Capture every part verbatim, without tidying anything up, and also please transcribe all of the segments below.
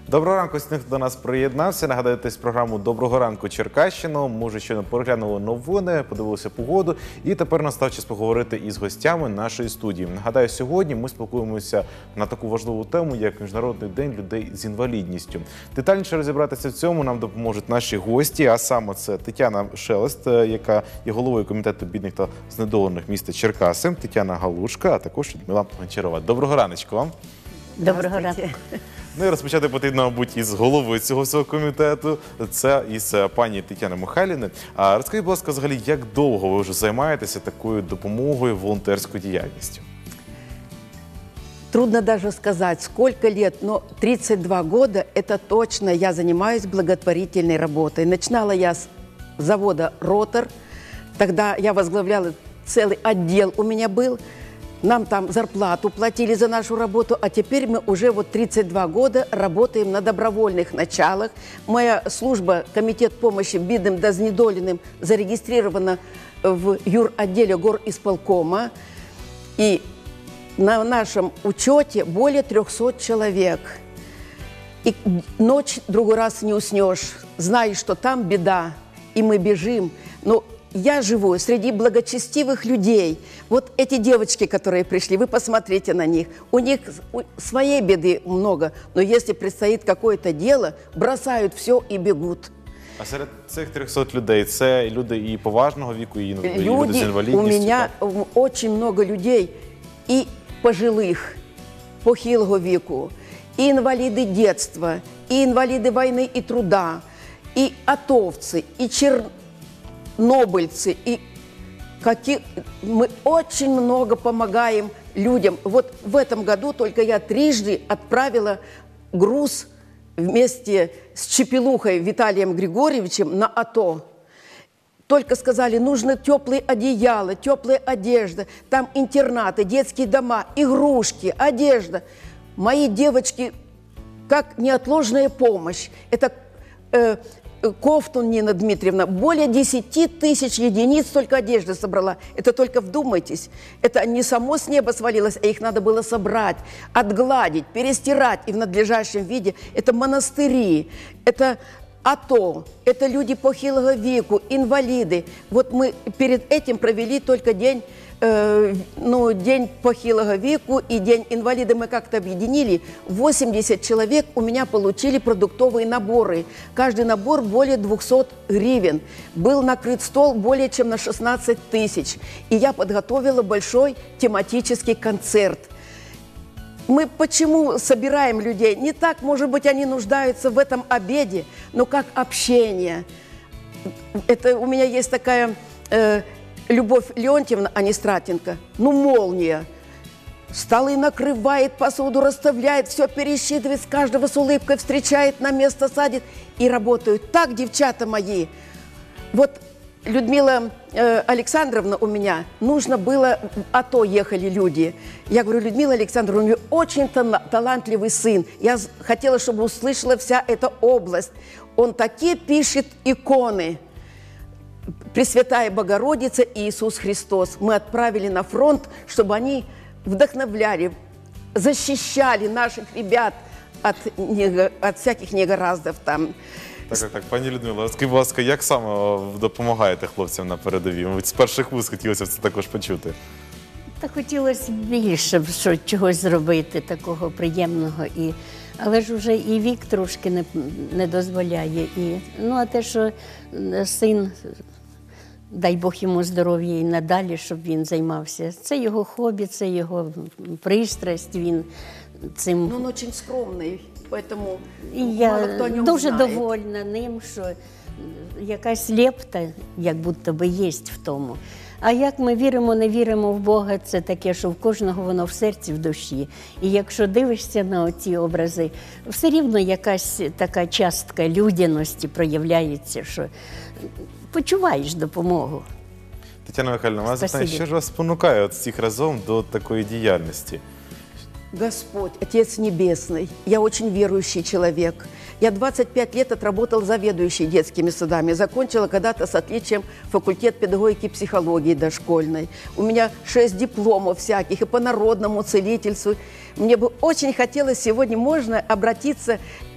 Доброго ранку, всіх, хто до нас приєднався. Нагадаю, десь програму «Доброго ранку, Черкащино». Ми вже щойно переглянули новини, подивилися погоду. І тепер настав час поговорити із гостями нашої студії. Нагадаю, сьогодні ми спілкуємося на таку важливу тему, як Міжнародний день людей з інвалідністю. Детальніше розібратися в цьому нам допоможуть наші гості, а саме це Тетяна Шелест, яка є головою комітету бідних та знедолених міста Черкаси, Тетяна Галушка, а також Людмила Гончарова. Доброго раночку вам. Доброго ранку. Ну і розпочати потрібно, мабуть, із голови цього всього комітету, це із пані Тетяни Михайлівни. А розкажіть, будь ласка, взагалі, як довго ви вже займаєтеся такою допомогою, волонтерською діяльністю? Трудно даже сказать, сколько лет, но тридцать два года – это точно я занимаюсь благотворительной работой. Начинала я с завода «Ротор», тогда я возглавляла целый отдел у меня был. Нам там зарплату платили за нашу работу, а теперь мы уже вот тридцать два года работаем на добровольных началах. Моя служба, комитет помощи бедным да знедоленным, зарегистрирована в юротделе горисполкома. И на нашем учете более трёхсот человек. И ночь другой раз не уснешь, знаешь, что там беда, и мы бежим. Но я живу среди благочестивых людей. Вот эти девочки, которые пришли, вы посмотрите на них. У них своей беды много, но если предстоит какое-то дело, бросают все и бегут. А серед цих трьохсот людей це люди і поважного віку, і люди, люди з інвалідністю? У меня так? Очень много людей, и пожилых, похилого веку, и инвалиды детства, и инвалиды войны и труда, и атовцы, и чернобыльцы. Нобыльцы, и какие... мы очень много помогаем людям. Вот в этом году только я трижды отправила груз вместе с Чепелухой Виталием Григорьевичем на АТО. Только сказали, нужны теплые одеяла, теплая одежда, там интернаты, детские дома, игрушки, одежда. Мои девочки, как неотложная помощь. Это... Э, Ковтун Нина Дмитриевна, более десяти тысяч единиц только одежды собрала. Это только вдумайтесь. Это не само с неба свалилось, а их надо было собрать, отгладить, перестирать и в надлежащем виде. Это монастыри, это АТО, это люди похилого веку, инвалиды. Вот мы перед этим провели только день, э, ну, день похилого веку и день инвалида мы как-то объединили. восемьдесят человек у меня получили продуктовые наборы. Каждый набор более двухсот гривен. Был накрыт стол более чем на шестнадцать тысяч. И я подготовила большой тематический концерт. Мы почему собираем людей? Не так, может быть, они нуждаются в этом обеде, но как общение. Это у меня есть такая э, Любовь Леонтьевна Анистратенко, ну молния. Столы накрывает, посуду расставляет, все пересчитывает, с каждого с улыбкой встречает, на место садит. И работают так, девчата мои. Вот Людмила э, Александровна у меня, нужно было, а то ехали люди. Я говорю, Людмила Александровна, у нее очень талантливый сын. Я хотела, чтобы услышала вся эта область. Он такие пишет иконы. Пресвятая Богородица и Иисус Христос. Мы отправили на фронт, чтобы они вдохновляли, защищали наших ребят от, от всяких негораздов там. Так, так, так. Пані Людмила, розкажіть, будь ласка, як саме допомагаєте хлопцям на передовій? Мабуть, з перших вуст хотілося це також почути. Та хотілося більше що, чогось зробити такого приємного. І, але ж вже і вік трошки не, не дозволяє. І, ну, а те, що син, дай Бог йому здоров'я і надалі, щоб він займався. Це його хобі, це його пристрасть, він цим... Ну, він дуже скромний. Поэтому і я дуже довольна ним, що якась лепта, як будто би, є в тому. А як ми віримо, не віримо в Бога, це таке, що в кожного воно в серці, в душі. І якщо дивишся на ці образи, все рівно якась така частка людяності проявляється, що почуваєш допомогу. Тетяна Михайлівна, вас запитаю, що ж вас спонукає от всіх разом до такої діяльності? Господь, Отец Небесный, я очень верующий человек. Я двадцать пять лет отработал заведующей детскими садами. Закончила когда-то с отличием факультет педагогики и психологии дошкольной. У меня шесть дипломов всяких и по народному целительству. Мне бы очень хотелось сегодня, можно обратиться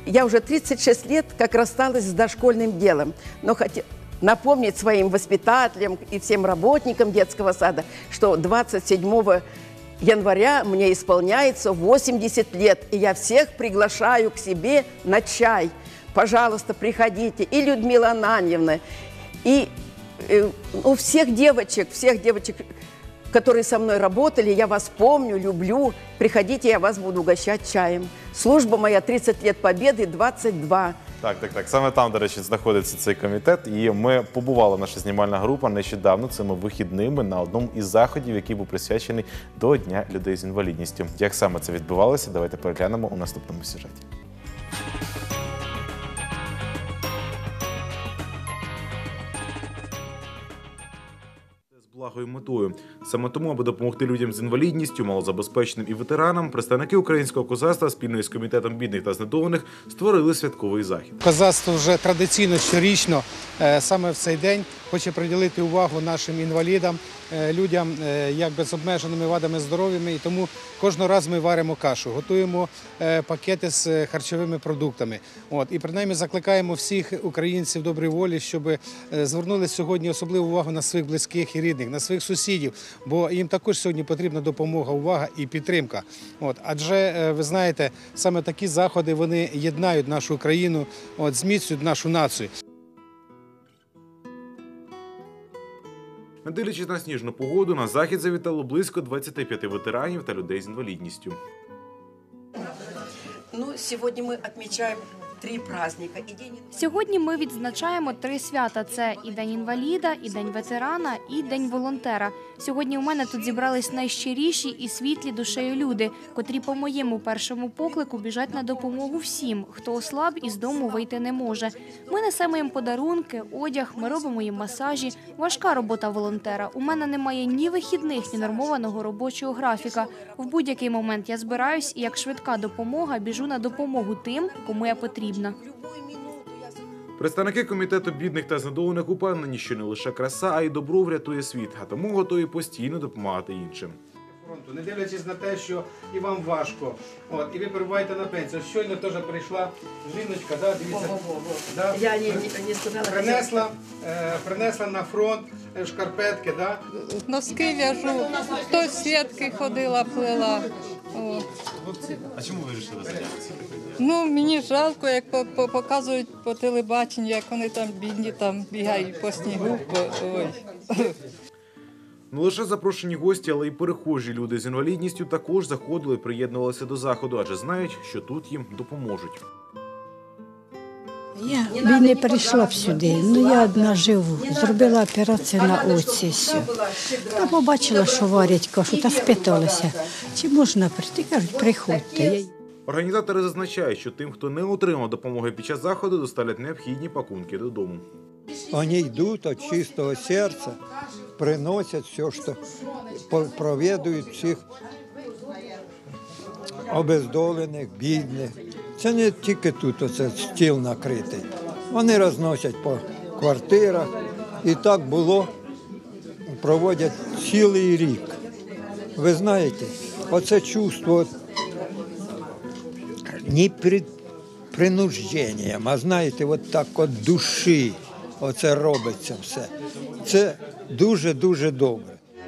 я уже тридцать шесть лет как рассталась с дошкольным делом, но хотела напомнить своим воспитателям и всем работникам детского сада, что двадцать седьмого января мне исполняется восемьдесят лет, и я всех приглашаю к себе на чай. Пожалуйста, приходите. И Людмила Ананьевна, и э, у всех девочек, всех девочек, которые со мной работали, я вас помню, люблю. Приходите, я вас буду угощать чаем. Служба моя тридцать лет Победы, двадцять два. Так, так, так. Саме там, до речі, знаходиться цей комітет. І ми побувала, наша знімальна група, нещодавно цими вихідними на одному із заходів, який був присвячений до Дня людей з інвалідністю. Як саме це відбувалося, давайте переглянемо у наступному сюжеті. З благою метою. Саме тому, аби допомогти людям з інвалідністю, малозабезпеченим і ветеранам, представники українського козацтва спільно із комітетом бідних та знедолених створили святковий захід. Козацтво вже традиційно щорічно саме в цей день хоче приділити увагу нашим інвалідам, людям як без обмеженими вадами здоров'я, і тому кожного разу ми варимо кашу, готуємо пакети з харчовими продуктами. От, і принаймні закликаємо всіх українців доброї волі, щоб звернули сьогодні особливу увагу на своїх близьких і рідних, на своїх сусідів, бо їм також сьогодні потрібна допомога, увага і підтримка. От, адже, ви знаєте, саме такі заходи, вони єднають нашу країну, от, зміцнюють нашу націю. Не дивлячись на сніжну погоду, на захід завітало близько двадцяти п'яти ветеранів та людей з інвалідністю. Ну, сьогодні ми відмічаємо три праздника. Сьогодні ми відзначаємо три свята. Це і День інваліда, і День ветерана, і День волонтера. Сьогодні у мене тут зібрались найщиріші і світлі душею люди, котрі по моєму першому поклику біжать на допомогу всім, хто ослаб і з дому вийти не може. Ми несемо їм подарунки, одяг, ми робимо їм масажі. Важка робота волонтера. У мене немає ні вихідних, ні нормованого робочого графіка. В будь-який момент я збираюсь і як швидка допомога біжу на допомогу тим, кому я потрібна. Представники комітету бідних та знедолених упевнені, що не лише краса, а й добро врятує світ, а тому готові постійно допомагати іншим. Не дивлячись на те, що і вам важко, от, і ви перебуваєте на пенсію. Щойно теж прийшла жіночка, да, дивіться, да, Я не, не сказала. принесла, е, принесла на фронт шкарпетки, да. Носки в'яжу, то сітки ходила, плела. О. А чому ви вирішили зайнятися? Ну, мені жалко, як по- по- показують по телебаченню, як вони там бідні там бігають по снігу. По, ой. Не лише запрошені гості, але й перехожі люди з інвалідністю також заходили і приєднувалися до заходу, адже знають, що тут їм допоможуть. Я б не прийшла б сюди, ну я одна живу, зробила операцію на оці. все. Та побачила, що варять кашу, та спиталася, чи можна прийти. Кажуть, приходьте. Організатори зазначають, що тим, хто не отримав допомоги під час заходу, доставлять необхідні пакунки додому. Они идут от чистого сердца, приносят все, что проведують всіх обездолених, бідних. Це не тільки тут оце стіл накритий. Вони розносять по квартирах. І так було, проводять цілий рік. Ви знаєте, оце чувство не при, принужденням, а знаєте, от так от душі. Оце робиться все. Це дуже-дуже добре.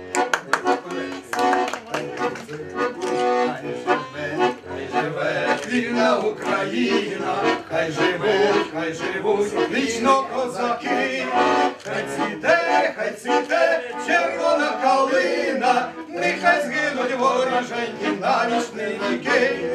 Вільна Україна, хай живуть, хай живуть, вічно козаки, хай цвіте, хай цвіте червона калина, нехай згинуть вороженьки на вічні віки.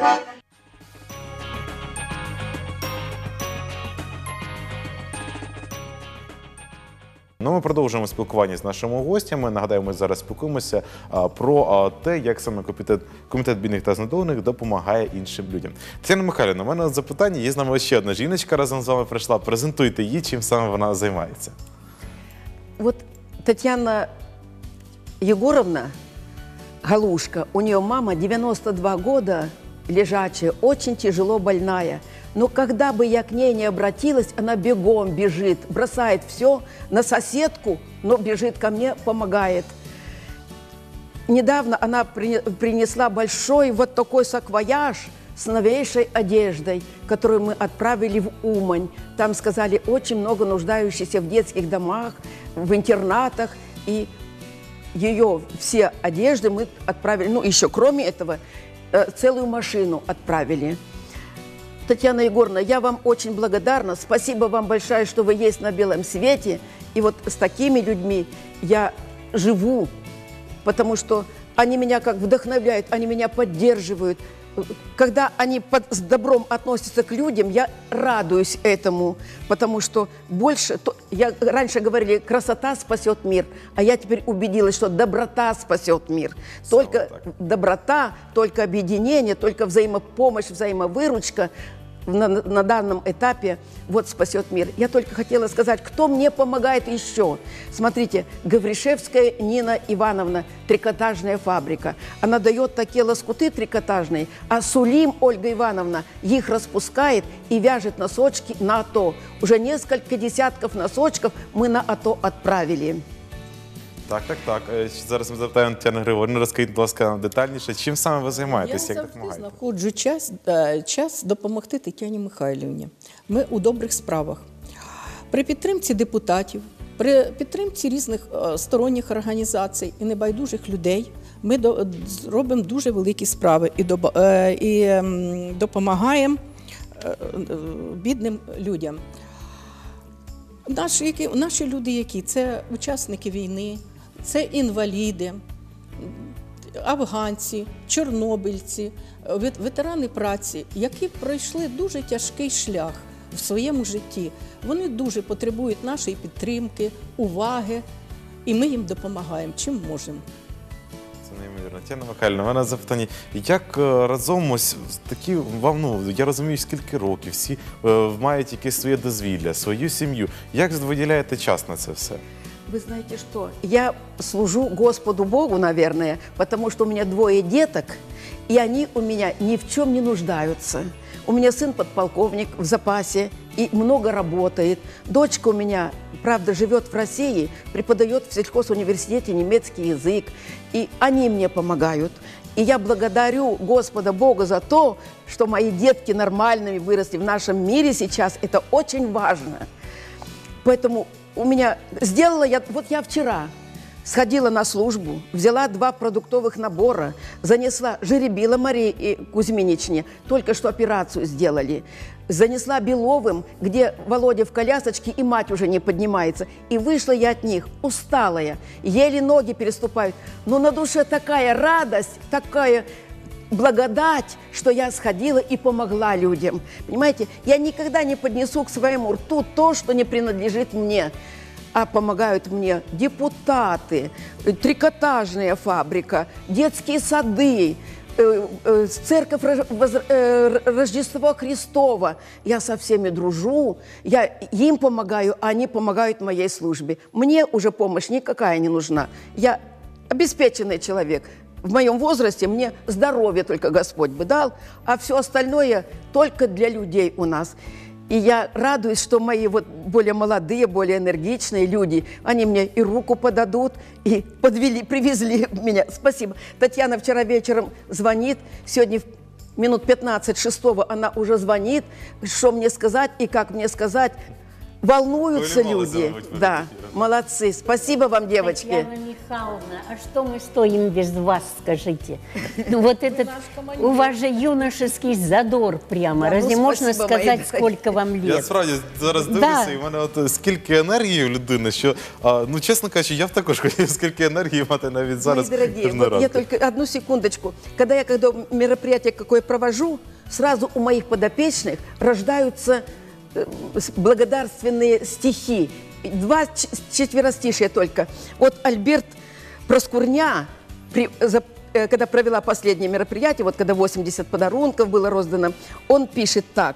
Ну, ми продовжуємо спілкування з нашими гостями. Нагадаю, ми зараз спілкуємося а, про а, те, як саме комітет, комітет бідних та знедолених допомагає іншим людям. Тетяна Михайлівна, у мене запитання. Є з нами ще одна жіночка, разом з вами прийшла. Презентуйте її, чим саме вона займається. Вот Татьяна Егоровна, Галушка, у нее мама девяносто два года, лежачая, очень тяжело больная. Но когда бы я к ней не обратилась, она бегом бежит, бросает все на соседку, но бежит ко мне, помогает. Недавно она принесла большой вот такой саквояж с новейшей одеждой, которую мы отправили в Умань. Там сказали, очень много нуждающихся в детских домах, в интернатах. И ее все одежды мы отправили, ну еще кроме этого, целую машину отправили. Татьяна Егоровна, я вам очень благодарна. Спасибо вам большое, что вы есть на белом свете. И вот с такими людьми я живу, потому что они меня как вдохновляют, они меня поддерживают. Когда они под, с добром относятся к людям, я радуюсь этому, потому что больше... То, я, раньше говорили, красота спасет мир, а я теперь убедилась, что доброта спасет мир. Только доброта, только объединение, только взаимопомощь, взаимовыручка на, на данном этапе вот спасет мир. Я только хотела сказать, кто мне помогает еще. Смотрите, Гавришевская Нина Ивановна, трикотажная фабрика. Она дает такие лоскуты трикотажные, а Сулим Ольга Ивановна их распускает и вяжет носочки на АТО. Уже несколько десятков носочков мы на АТО отправили. Так, так, так. Зараз ми запитаємо Тетяну Григорівну, розкажіть, будь ласка, детальніше, чим саме ви займаєтесь, Я як завжди допомагаєте? знаходжу час, е, час допомогти Тетяні Михайлівні. Ми у добрих справах. При підтримці депутатів, при підтримці різних е, сторонніх організацій і небайдужих людей ми до, робимо дуже великі справи і, до, е, і е, допомагаємо е, е, бідним людям. Наші, які, наші люди, які це учасники війни, це інваліди, афганці, чорнобильці, ветерани праці, які пройшли дуже тяжкий шлях в своєму житті. Вони дуже потребують нашої підтримки, уваги, і ми їм допомагаємо, чим можемо. Це неймовірно. Тетяна Михайлівна, у мене запитання, як е, разом ось такі, вам, ну, я розумію, скільки років, всі е, мають якесь своє дозвілля, свою сім'ю. Як виділяєте час на це все? Вы знаете что, я служу Господу Богу, наверное, потому что у меня двое деток, и они у меня ни в чем не нуждаются. У меня сын подполковник в запасе и много работает. Дочка у меня, правда, живет в России, преподает в сельхозуниверситете немецкий язык, и они мне помогают. И я благодарю Господа Бога за то, что мои детки нормальными выросли в нашем мире сейчас. Это очень важно. Поэтому у меня сделала я, вот я вчера сходила на службу, взяла два продуктовых набора, занесла Жеребила Марии Кузьминичне, только что операцию сделали, занесла Беловым, где Володя в колясочке и мать уже не поднимается. И вышла я от них, усталая, еле ноги переступают. Но на душе такая радость, такая благодать, что я сходила и помогла людям. Понимаете, я никогда не поднесу к своему рту то, что не принадлежит мне, а помогают мне депутаты, трикотажная фабрика, детские сады, церковь Рождества Христова. Я со всеми дружу, я им помогаю, а они помогают моей службе. Мне уже помощь никакая не нужна. Я обеспеченный человек. В моем возрасте мне здоровье только Господь бы дал, а все остальное только для людей у нас. И я радуюсь, что мои вот более молодые, более энергичные люди, они мне и руку подадут, и подвели, привезли меня. Спасибо. Татьяна вчера вечером звонит, сегодня в минут пятнадцать шестого она уже звонит, что мне сказать и как мне сказать. Волнуются люди. Да, молодцы. Спасибо вам, девочки. Татьяна Михайловна, а что мы стоим без вас, скажите? Ну вот этот, у вас же юношеский задор прямо. Да, Разве ну, можно спасибо, сказать, мои сколько вам лет? Я справді зараз дивлюся, Да. і в мене от скільки енергії у людини, що, а, ну, чесно кажучи, я б також хотів скільки енергії мати навіть зараз. Мои дорогие, на вот я ранку. только одну секундочку. Когда я когда мероприятие какое провожу, сразу у моих подопечных рождаются э, с- благодарственные стихи. Два ч- четверостишия только. Вот Альберт Проскурня, при- за- э, когда провела последнее мероприятие, вот когда восемьдесят подарунков было роздано, он пишет так.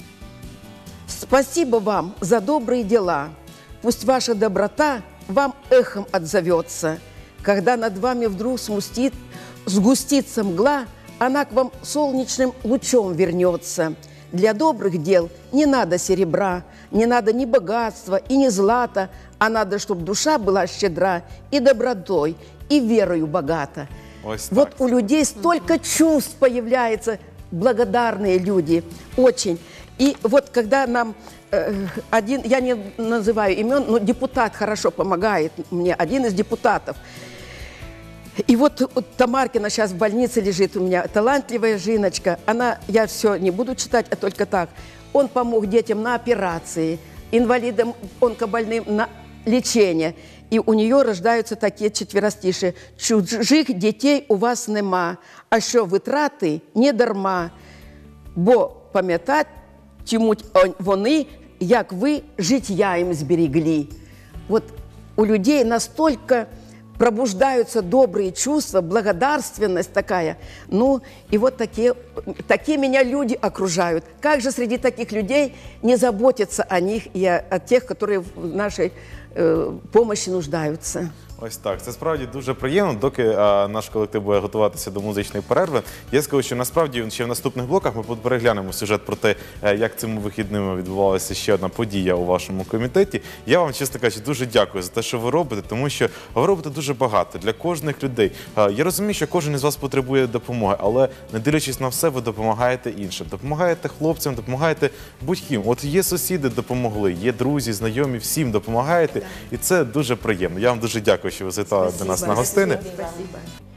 «Спасибо вам за добрые дела. Пусть ваша доброта вам эхом отзовется. Когда над вами вдруг смустит, сгустится мгла, она к вам солнечным лучом вернется. Для добрых дел не надо серебра, не надо ни богатства и ни злата, а надо, чтобы душа была щедра и добротой, и верою богата». Ось Вот так. у людей столько чувств появляется, благодарные люди, очень. И вот когда нам э, один, я не называю имен, но депутат хорошо помогает мне, один из депутатов. И вот, вот Тамаркина сейчас в больнице лежит у меня, талантливая Жиночка, она, я все не буду читать, а только так. Он помог детям на операции, инвалидам, онкобольным на лечение. І у нее рождаються такі четверостиші. Чужих дітей у вас нема, а що витрати не дарма, бо пам'ятатимуть вони, як ви життя їм зберегли. Вот у людей настолько пробуждаются добрые чувства, благодарственность такая. Ну, и вот такие, такие меня люди окружают. Как же среди таких людей не заботиться о них и о, о тех, которые в нашей э, помощи нуждаются? Ось так. Це справді дуже приємно. Доки а, наш колектив буде готуватися до музичної перерви, я скажу, що насправді ще в наступних блоках ми переглянемо сюжет про те, як цими вихідними відбувалася ще одна подія у вашому комітеті. Я вам, чесно кажучи, дуже дякую за те, що ви робите, тому що ви робите дуже багато для кожних людей. А, я розумію, що кожен із вас потребує допомоги, але не дивлячись на все, ви допомагаєте іншим. Допомагаєте хлопцям, допомагаєте будь-ким. От є сусіди, допомогли, є друзі, знайомі, всім допомагаєте. І це дуже приємно. Я вам дуже дякую, що ви завітали до нас на гостини. Спасибо.